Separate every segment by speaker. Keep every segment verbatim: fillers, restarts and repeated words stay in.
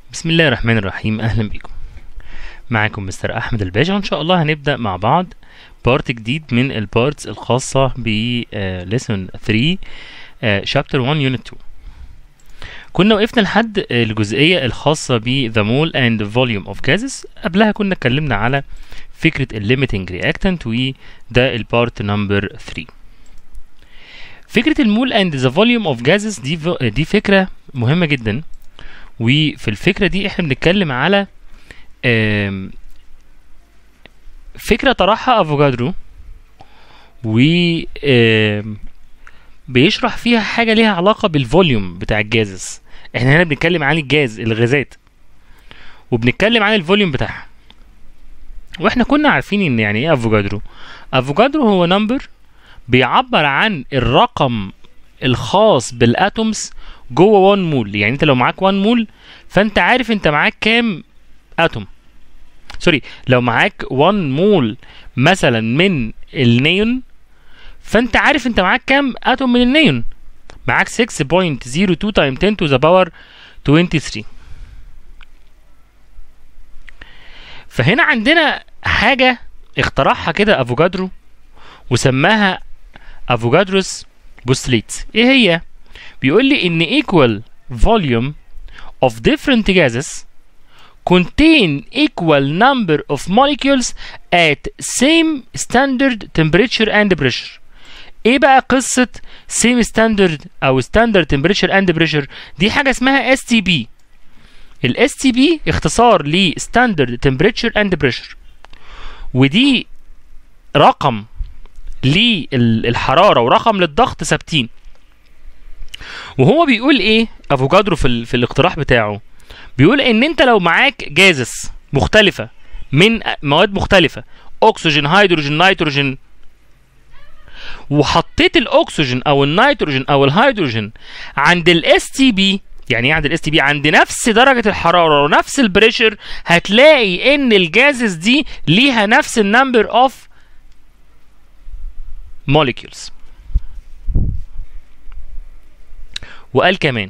Speaker 1: بسم الله الرحمن الرحيم. اهلا بكم. معاكم مستر احمد الباشا، وان شاء الله هنبدا مع بعض بارت جديد من البارتس الخاصه ب ليسون ثلاثة شابتر واحد يونت اتنين. كنا وقفنا لحد الجزئيه الخاصه ب the mole and volume of gases. قبلها كنا اتكلمنا على فكره الليميتنج رياكتنت، وده البارت نمبر ثلاثة. فكره المول and the volume of gases دي دي فكره مهمه جدا، وفي الفكرة دي احنا بنتكلم على فكرة طرحها افوجادرو، و بيشرح فيها حاجة ليها علاقة بالفوليوم بتاع الجازز. احنا هنا بنتكلم عن الجاز الغازات، وبنتكلم عن الفوليوم بتاعها. واحنا كنا عارفين ان يعني ايه افوجادرو. افوجادرو هو نمبر بيعبر عن الرقم الخاص بالاتومز جوه واحد مول. يعني انت لو معاك واحد مول فانت عارف انت معاك كام اتوم. سوري، لو معاك واحد مول مثلا من النيون فانت عارف انت معاك كام اتوم من النيون. معاك ستة فاصلة صفر اتنين تايم عشرة to the power تلاتة وعشرين. فهنا عندنا حاجة اخترعها كده افوجادرو وسماها افوجادروس postulate. ايه هي؟ بيقول لي ان equal volume of different gases contain equal number of molecules at same standard temperature and pressure. ايه بقى قصة same standard او standard temperature and pressure؟ دي حاجة اسمها اس تي بي. ال اس تي بي اختصار ل standard temperature and pressure، ودي رقم للحرارة ورقم للضغط ثابتين. وهو بيقول ايه افوجادرو في, ال... في الاقتراح بتاعه؟ بيقول ان انت لو معاك جازس مختلفة من مواد مختلفة، اكسجين، هيدروجين، نيتروجين، وحطيت الاكسجين او النيتروجين او الهيدروجين عند الاس تي بي، يعني ايه عند الاس تي بي؟ عند نفس درجة الحرارة ونفس البريشر، هتلاقي ان الجازس دي ليها نفس النمبر اوف molecules. وقال كمان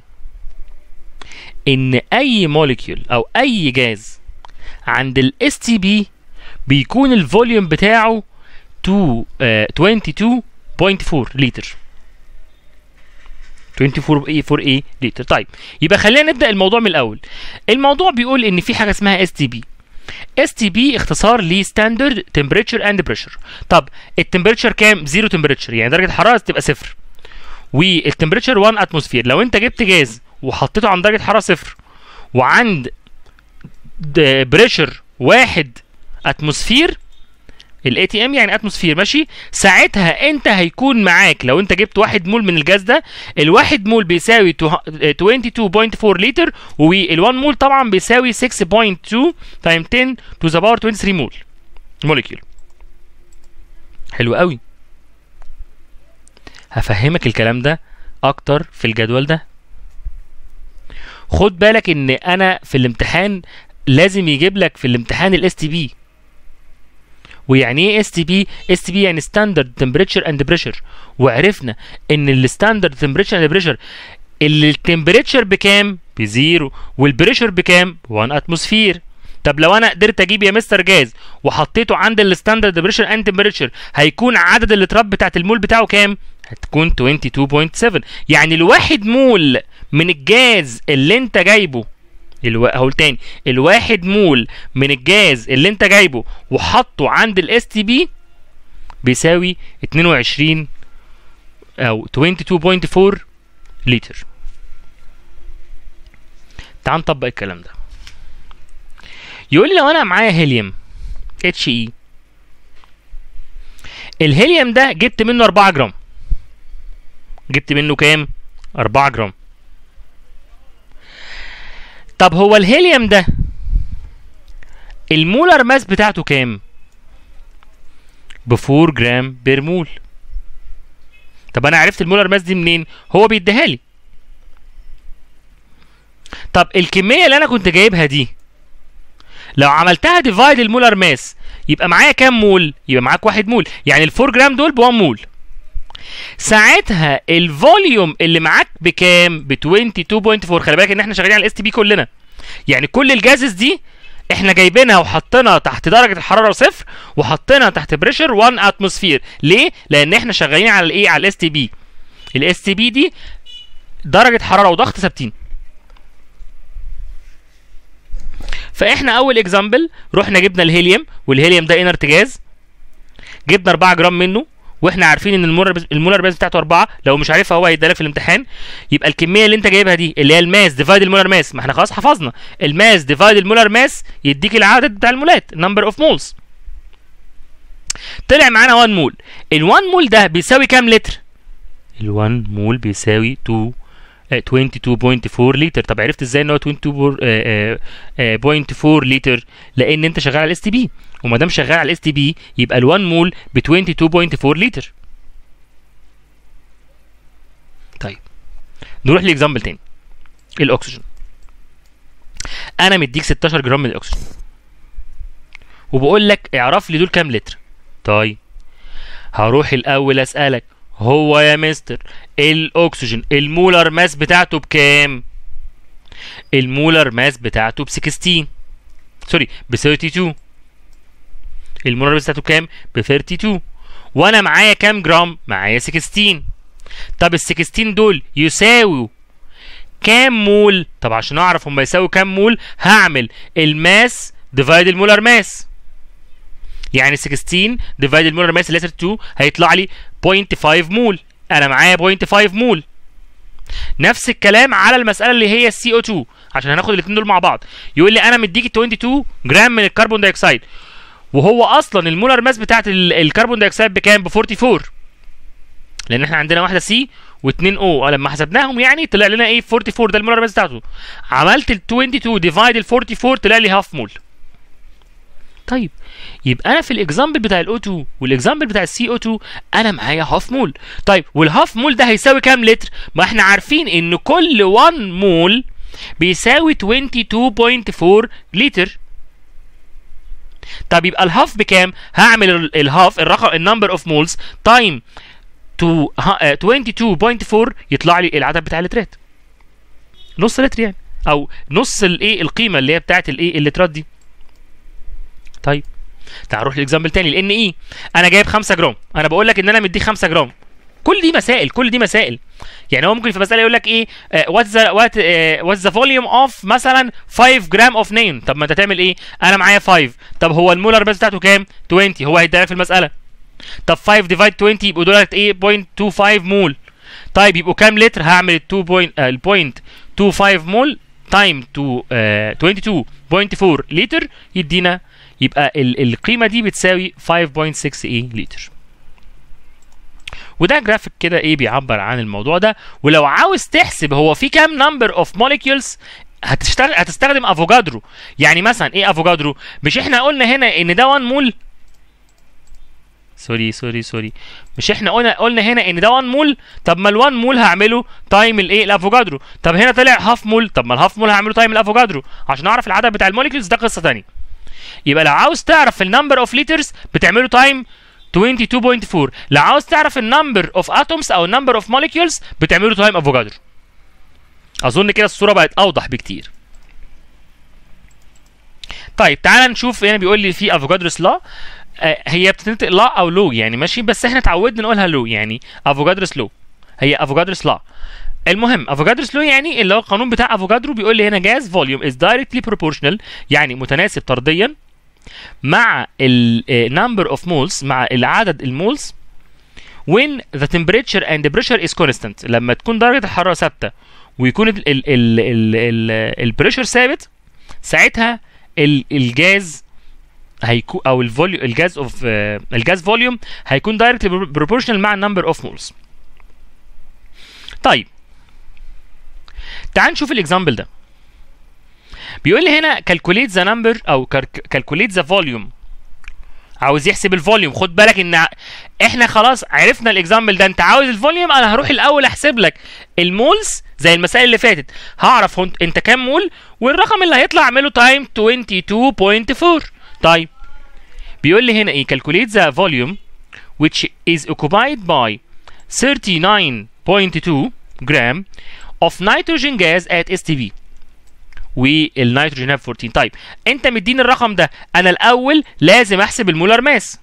Speaker 1: ان اي موليكيول او اي جاز عند الاس تي بي بيكون الفوليوم بتاعه اتنين وعشرين فاصلة اربعة لتر. اتنين وعشرين فاصلة اربعة لتر. طيب يبقى خلينا نبدا الموضوع من الاول. الموضوع بيقول ان في حاجه اسمها اس تي بي. اس تي بي اختصار ل ستاندرد تمبريتشر اند بريشر. طب التمبريتشر كام؟ زيرو تمبريتشر، يعني درجه الحراره تبقى صفر، والتمبريتشر واحد اتموسفير. لو انت جبت جاز وحطيته عند درجه حراره صفر وعند بريشر واحد اتموسفير، الاي تي ام يعني اتموسفير، ماشي، ساعتها انت هيكون معاك، لو انت جبت واحد مول من الجاز ده، الواحد مول بيساوي اتنين وعشرين فاصلة اربعة لتر، والواحد مول طبعا بيساوي ستة فاصلة اتنين تايم عشرة to the power تلاتة وعشرين مول موليكيول. حلو قوي. هفهمك الكلام ده اكتر في الجدول ده. خد بالك ان انا في الامتحان لازم يجيب لك في الامتحان الاس تي بي. ويعني ايه اس تي بي؟ اس تي بي يعني ستاندرد تمبريتشر اند بريشر. وعرفنا ان الستاندرد تمبريتشر اند بريشر اللي التمبريتشر بكام؟ بزيرو، والبريشر بكام؟ واحد اتموسفير. طب لو انا قدرت اجيب يا مستر جاز وحطيته عند الستاندرد بريشر اند تمبريتشر، هيكون عدد اللترات بتاعت المول بتاعه كام؟ هتكون اتنين وعشرين فاصلة سبعة. يعني الواحد مول من الجاز اللي انت جايبه، الو... هقول تاني، الواحد مول من الجاز اللي انت جايبه وحطه عند الاس تي بي بيساوي اتنين وعشرين او اتنين وعشرين فاصلة اربعة لتر. تعال نطبق الكلام ده. يقول لي لو انا معايا هيليوم اتش اي، الهيليوم ده جبت منه اربعة جرام. جبت منه كام؟ اربعة جرام. طب هو الهيليوم ده المولر ماس بتاعته كام؟ ب اربعة جرام بير مول. طب انا عرفت المولر ماس دي منين؟ هو بيديها لي. طب الكميه اللي انا كنت جايبها دي لو عملتها ديفايد المولر ماس يبقى معايا كام مول؟ يبقى معاك واحد مول، يعني ال اربعة جرام دول ب واحد مول. ساعتها الفوليوم اللي معاك بكام؟ ب اتنين وعشرين فاصلة اربعة. خلي بالك ان احنا شغالين على الاس تي بي كلنا. يعني كل الجازز دي احنا جايبينها وحطينها تحت درجه الحراره صفر وحطينها تحت بريشر واحد اتموسفير. ليه؟ لان احنا شغالين على الايه؟ على الاس تي بي. الاس تي بي دي درجه حراره وضغط ثابتين. فاحنا اول اكزامبل رحنا جبنا الهيليوم، والهيليوم ده انرت جاز، جبنا أربعة جرام منه، واحنا عارفين ان المولر المولر ماس بتاعته أربعة، لو مش عارفها هو هيديلك في الامتحان. يبقى الكميه اللي انت جايبها دي اللي هي الماس ديفايد المولر ماس، ما احنا خلاص حفظنا الماس ديفايد المولر ماس يديك العدد بتاع المولات، نمبر اوف مولز. طلع معانا واحد مول. ال واحد مول ده بيساوي كام لتر؟ ال واحد مول بيساوي اتنين وعشرين فاصلة أربعة لتر. طب عرفت ازاي ان هو اتنين وعشرين فاصلة أربعة لتر؟ لان انت شغال على الاس تي بي، وما دام شغال على الاس تي بي يبقى ال واحد مول ب اتنين وعشرين فاصلة أربعة لتر. طيب نروح لاكزامبل تاني. الاكسجين. انا مديك ستاشر جرام من الاكسجين وبقول لك اعرف لي دول كام لتر. طيب هروح الاول اسالك، هو يا مستر الاكسجين المولر ماس بتاعته بكام؟ المولر ماس بتاعته ب ستاشر، سوري ب اتنين وتلاتين. المولر ماس بتاعته بكام؟ ب اتنين وتلاتين. وانا معايا كام جرام؟ معايا ستاشر. طب ال ستاشر دول يساووا كام مول؟ طب عشان اعرف هم يساووا كام مول هعمل الماس ديفايد المولر ماس. يعني ستاشر ديفايد المولر ماس اللي هي اتنين هيطلع لي صفر فاصلة خمسة مول. انا معايا صفر فاصلة خمسة مول. نفس الكلام على المساله اللي هي السي او اتنين عشان هناخد الاثنين دول مع بعض. يقول لي انا مديك اتنين وعشرين جرام من الكربون دايوكسيد، وهو اصلا المولر ماس بتاعت الكربون دايوكسيد بكام؟ ب اربعة واربعين، لان احنا عندنا واحده سي واثنين او، لما حسبناهم يعني طلع لنا ايه؟ اربعة واربعين ده المولر ماس بتاعته. عملت ال اتنين وعشرين ديفايد ال اربعة واربعين طلع لي هاف مول. طيب يبقى انا في الاكزامبل بتاع الاو اتنين والاكزامبل بتاع السي او اتنين انا معايا هاف مول. طيب والهاف مول ده هيساوي كام لتر؟ ما احنا عارفين ان كل واحد مول بيساوي اتنين وعشرين فاصلة أربعة لتر. طب يبقى الهاف بكام؟ هعمل الهاف الرقم النمبر اوف مولز تايم تو اتنين وعشرين فاصلة أربعة يطلع لي العدد بتاع اللترات، نص لتر يعني، او نص الايه القيمه اللي هي بتاعت الايه اللترات دي. طيب تعال نروح لاكزامبل تاني. لان ايه؟ انا جايب خمسة جرام، انا بقول لك ان انا مديك خمسة جرام. كل دي مسائل، كل دي مسائل. يعني هو ممكن في مساله يقول لك ايه؟ وات ذا وات وات ذا فوليوم اوف مثلا خمسة جرام اوف نيون. طب ما انت تعمل ايه؟ انا معايا خمسة، طب هو المولر بس بتاعته كام؟ عشرين، هو هيديها في المساله. طب خمسة ديفايد عشرين يبقوا دولت ايه؟ صفر فاصلة خمسة وعشرين مول. طيب يبقوا كام لتر؟ هعمل ال اتنين فاصلة خمسة وعشرين مول تايم اتنين وعشرين فاصلة أربعة لتر يدينا، يبقى ال القيمه دي بتساوي خمسة فاصلة ستة ايه لتر. وده جرافيك كده ايه بيعبر عن الموضوع ده. ولو عاوز تحسب هو في كام نمبر اوف موليكيولز هتشتغل هتستخدم افوجادرو. يعني مثلا ايه افوجادرو؟ مش احنا قلنا هنا ان ده واحد مول؟ سوري سوري سوري مش احنا قلنا قلنا هنا ان ده واحد مول؟ طب ما ال واحد مول هعمله تايم الايه الافوجادرو. طب هنا طلع هاف مول، طب ما الهاف مول هعمله تايم الافوجادرو عشان اعرف العدد بتاع الموليكيولز، ده قصه ثانيه. يبقى لو عاوز تعرف النمبر اوف لترز بتعمله تايم اتنين وعشرين فاصلة أربعة، لو عاوز تعرف النمبر اوف اتومز او النمبر اوف موليكيولز بتعمله تايم افوجادرو. اظن كده الصوره بقت اوضح بكتير. طيب تعال نشوف هنا. بيقول لي في افوجادروس لا، آه هي بتنطق لا او لو يعني ماشي، بس احنا اتعودنا نقولها لو، يعني افوجادروس لو، هي افوجادروس لا. المهم افوجادروس لو يعني اللي هو القانون بتاع افوجادرو. بيقول لي هنا جاز فوليوم از دايركتلي بروبورشنال، يعني متناسب طرديا مع ال number of moles، مع العدد المولز when the temperature and the pressure is constant. لما تكون درجة الحرارة ثابتة ويكون ال ال ال ال البريشر ثابت، ساعتها ال الجاز هيكون او الفوليوم الجاز اوف الجاز فوليوم هيكون دايركتلي بروبورشنال مع النمبر اوف مولز. طيب تعال نشوف الاكزامبل ده. بيقول لي هنا calculate the number او calculate the volume. عاوز يحسب الفوليوم. خد بالك ان احنا خلاص عرفنا الاكزامبل ده، انت عاوز الفوليوم، انا هروح الاول احسب لك المولز زي المسائل اللي فاتت، هعرف انت كام مول والرقم اللي هيطلع اعمله تايم اتنين وعشرين فاصلة أربعة. طيب بيقول لي هنا ايه؟ calculate the volume which is occupied by thirty-nine point two gram of nitrogen gas at S T B والنيتروجين هاب أربعتاشر. طيب انت مديني الرقم ده، انا الاول لازم احسب المولر ماس.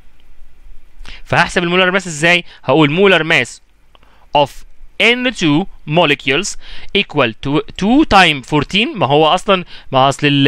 Speaker 1: فهحسب المولر ماس ازاي؟ هقول مولر ماس of إن تو molecules equal to two times أربعتاشر. ما هو اصلا ما اصل ال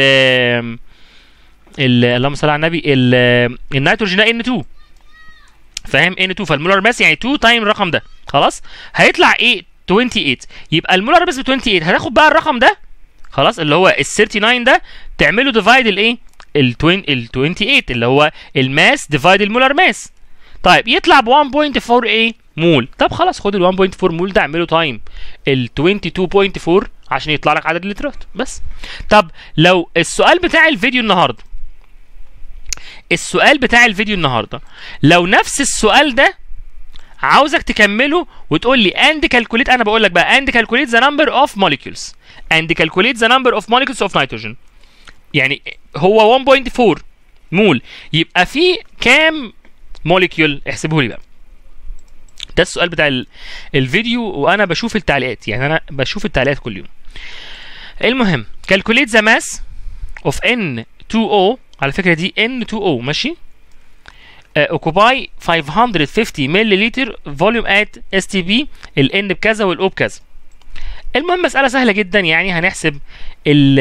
Speaker 1: ال اللهم صل على النبي، النيتروجين ده إن تو، فاهم؟ إن تو، فالمولر ماس يعني اتنين تايم الرقم ده. خلاص هيطلع ايه؟ تمنية وعشرين. يبقى المولر ماس ب تمنية وعشرين، هتاخد بقى الرقم ده خلاص اللي هو ال تسعة وتلاتين ده، تعمله ديفايد الايه؟ ال تمنية وعشرين اللي هو الماس ديفايد المولر ماس. طيب يطلع ب واحد فاصلة أربعة ايه؟ مول. طب خلاص خد ال واحد فاصلة أربعة مول ده اعمله تايم ال اتنين وعشرين فاصلة أربعة عشان يطلع لك عدد اللترات بس. طب لو السؤال بتاع الفيديو النهارده السؤال بتاع الفيديو النهارده لو نفس السؤال ده عاوزك تكمله وتقول لي and calculate، انا بقول لك بقى and calculate the number of molecules and calculate the number of molecules of nitrogen، يعني هو واحد فاصلة أربعة مول، يبقى في كام موليكيول؟ احسبه لي بقى. ده السؤال بتاع الفيديو، وانا بشوف التعليقات، يعني انا بشوف التعليقات كل يوم. المهم calculate the mass of إن تو أو، على فكره دي إن تو أو ماشي، اوكوباي خمسمية وخمسين مللتر فوليوم ات اس تي بي، الان بكذا والاو بكذا. المهم مساله سهله جدا، يعني هنحسب ال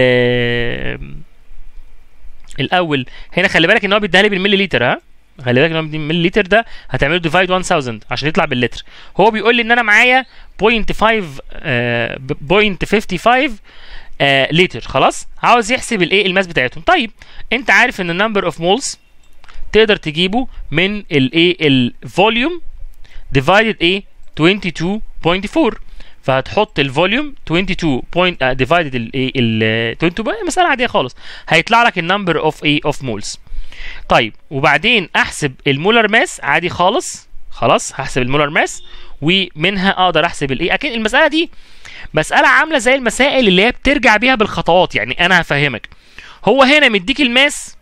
Speaker 1: الاول هنا. خلي بالك ان هو بيديها لي بالمليلتر، ها خلي بالك ان هو بالمليلتر ده هتعمله ديفايد ألف عشان يطلع باللتر. هو بيقول لي ان انا معايا صفر فاصلة خمسة خمسة آه لتر. خلاص عاوز يحسب الايه؟ الماس بتاعتهم. طيب انت عارف ان النمبر اوف مولز تقدر تجيبه من الايه؟ الفوليوم ديفايدد ايه؟ اتنين وعشرين فاصلة أربعة، فهتحط الفوليوم اتنين وعشرين ديفايدد الايه؟ ال اتنين وعشرين، مساله عاديه خالص، هيطلع لك النمبر اوف ايه؟ اوف مولز. طيب وبعدين احسب المولر ماس عادي خالص. خلاص هحسب المولر ماس ومنها اقدر احسب الايه؟ اكيد المساله دي مساله عامله زي المسائل اللي هي بترجع بيها بالخطوات، يعني انا هفهمك. هو هنا مديك الماس،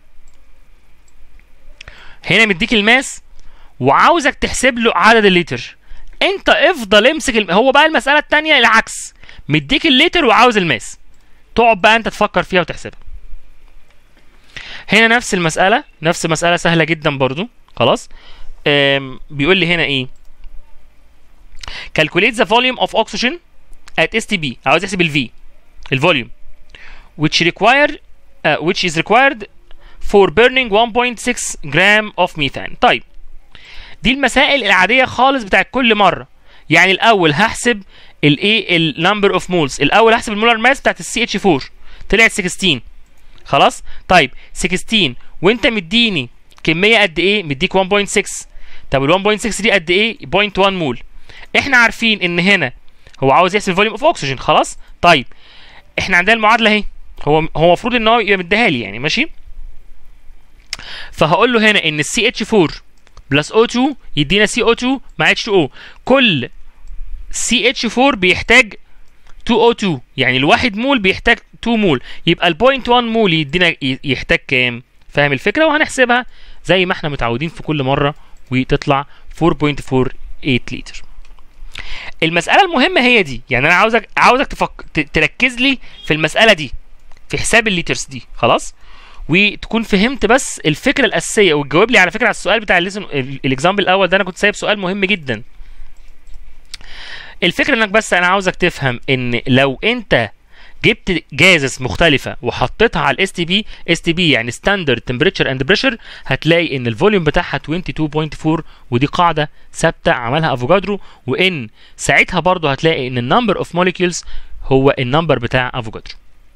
Speaker 1: هنا مديك الماس وعاوزك تحسب له عدد الليتر، انت افضل امسك الم... هو بقى المساله الثانيه العكس، مديك الليتر وعاوز الماس، تقعد بقى انت تفكر فيها وتحسبها. هنا نفس المساله، نفس مساله سهله جدا برضو. خلاص بيقول لي هنا ايه؟ calculate the volume of oxygen at إس تي بي، عاوز يحسب الفي الفوليوم which require uh, which is required for burning one point six gram of methane. طيب دي المسائل العاديه خالص بتاعت كل مره. يعني الاول هحسب الايه؟ النمبر اوف مولز. الاول هحسب المولر ماس بتاعت السي اتش أربعة، طلعت ستاشر. خلاص طيب ستاشر وانت مديني كميه قد ايه؟ مديك واحد فاصلة ستة. طب ال واحد فاصلة ستة دي قد ايه؟ صفر فاصلة واحد مول. احنا عارفين ان هنا هو عاوز يحسب فوليوم اوف اوكسجين. خلاص طيب احنا عندنا المعادله اهي، هو هو المفروض ان هو يبقى مديها لي يعني ماشي. فهقول له هنا ان السي اتش أربعة بلس او اتنين يدينا سي او اتنين مع اتش تو او، كل سي اتش أربعة بيحتاج اتنين او اتنين، يعني الواحد مول بيحتاج اتنين مول، يبقى ال صفر فاصلة واحد مول يدينا يحتاج كام؟ فاهم الفكره؟ وهنحسبها زي ما احنا متعودين في كل مره وتطلع أربعة فاصلة أربعة وأربعين لتر. المساله المهمه هي دي، يعني انا عاوزك عاوزك تفك... تركز لي في المساله دي، في حساب الليترز دي. خلاص وتكون فهمت بس الفكره الاساسيه، وتجاوب لي على فكره على السؤال بتاع الليسن الاكزامبل الاول ده. انا كنت سايب سؤال مهم جدا. الفكره انك بس انا عاوزك تفهم ان لو انت جبت جازس مختلفه وحطيتها على الاس تي بي، اس تي بي يعني ستاندرد تمبريتشر اند بريشر، هتلاقي ان الفوليوم بتاعها اتنين وعشرين فاصلة أربعة، ودي قاعده ثابته عملها افوجادرو، وان ساعتها برضو هتلاقي ان النمبر اوف موليكيولز هو النمبر بتاع افوجادرو.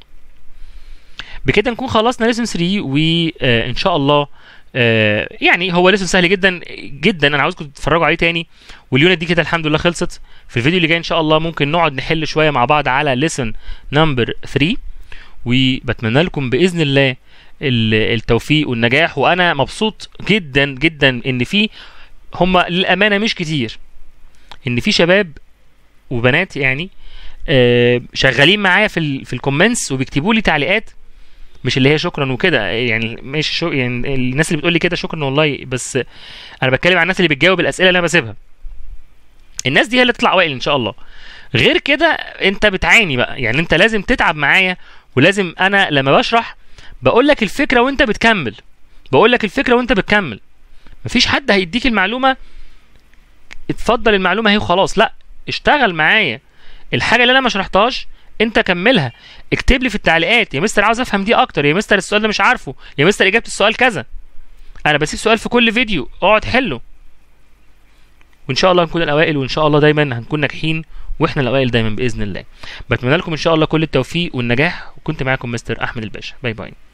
Speaker 1: بكده نكون خلصنا ليسن تلاتة، وان شاء الله آه يعني هو ليسن سهل جدا جدا، انا عاوزكم تتفرجوا عليه تاني. واليونت دي كده الحمد لله خلصت. في الفيديو اللي جاي ان شاء الله ممكن نقعد نحل شويه مع بعض على ليسن نمبر تلاتة، وبتمنى لكم باذن الله التوفيق والنجاح. وانا مبسوط جدا جدا ان في هم للامانه مش كتير، ان في شباب وبنات يعني آه شغالين معايا في في الكومنتس وبيكتبوا لي تعليقات، مش اللي هي شكرا وكده، يعني مش شو يعني الناس اللي بتقول لي كده شكرا والله، بس انا بتكلم عن الناس اللي بتجاوب الاسئله اللي انا بسيبها. الناس دي هي اللي تطلع اوائل ان شاء الله. غير كده انت بتعاني بقى، يعني انت لازم تتعب معايا ولازم انا لما بشرح بقول لك الفكره وانت بتكمل، بقول لك الفكره وانت بتكمل. مفيش حد هيديك المعلومه اتفضل المعلومه اهي وخلاص، لا، اشتغل معايا. الحاجه اللي انا ما شرحتهاش انت كملها، اكتب لي في التعليقات يا مستر عاوز افهم دي اكتر، يا مستر السؤال ده مش عارفه، يا مستر اجابه السؤال كذا. انا بسيب سؤال في كل فيديو، اقعد حله، وان شاء الله هنكون الاوائل، وان شاء الله دايما هنكون ناجحين، واحنا الاوائل دايما باذن الله. بتمنى لكم ان شاء الله كل التوفيق والنجاح، وكنت معاكم مستر احمد الباشا. باي باي.